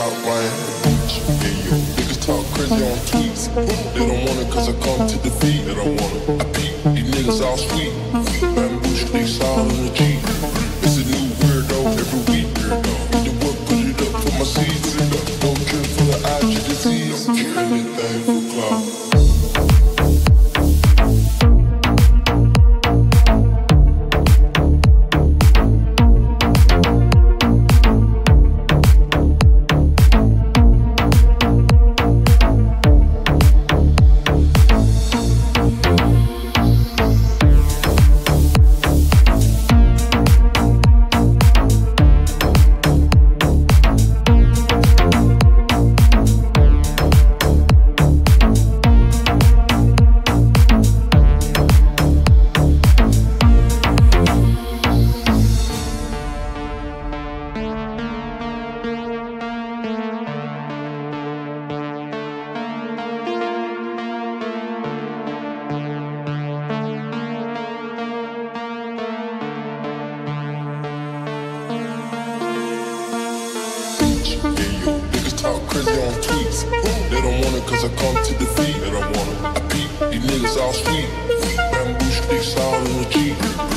top line. Yeah, yo, niggas talk crazy on tweets. They don't want it cause I come to defeat. They don't want it. I peep, these niggas all sweet. Bamboo sticks all in the Jeep. It's a new weirdo every week. The work, put it up for my seeds. Don't care for the eye of disease. Don't care anything for clout. Talk crazy on tweets. They don't want it cause I come to defeat. They don't want it. I peep, these niggas all sweet. Bamboo sticks all in the Jeep.